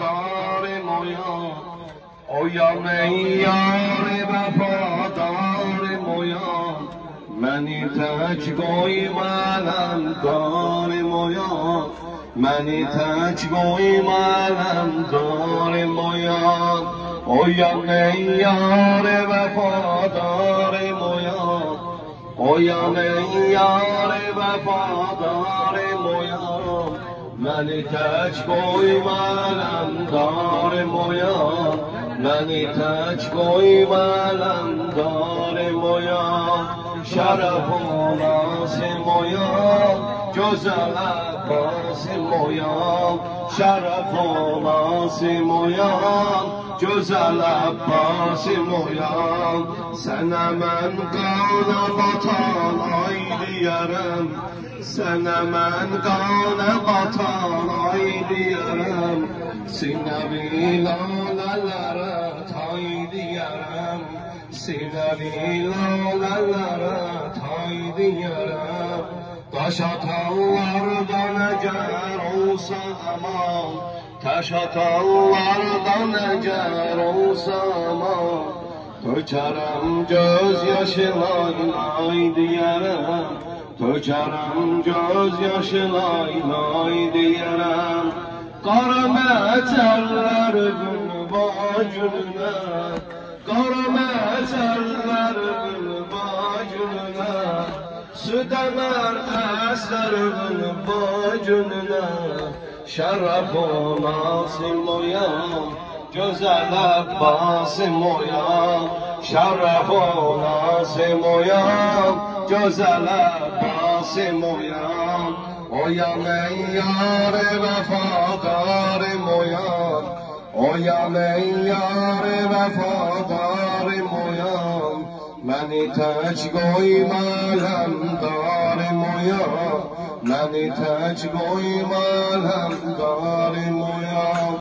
وفادار مویا اویم ای یار وفادار مویا منی تجگوی منم دار مویا منی تجگوی منم دار مویا اویم ای یار وفادار مویا اویم ای یار وفادار مویا منی تجگوی منم دار مویا منی تجگوی منم دار مویا شرف و ناز مویا جز عباس مویا شرف و ناز مویا جز عباس مویا سنه من قان قطان آیلیرم سنه من قان قطان آیلیرم سینه بیلاللere taydiyarım Sine bilalelere taydiyarım Taş atanlardan eğer olsa aman Taş atanlardan eğer olsa aman Tökerim gözyaşına inay diyerem Tökerim gözyaşına inay diyerem Qara məçəllər gülbacülünə Qara məçəllər gülbacülünə Süd əmər əsər gülbacülünə Şərəf o nasim oyam Gözəl Abbasim oyam Şərəf o nasim oyam Gözəl Abbasim oyam اویم ای یار وفادار مویا اویم ای یار وفادار مویا منی تجگوی ملم دار مویا منی تجگوی ملم دار مویا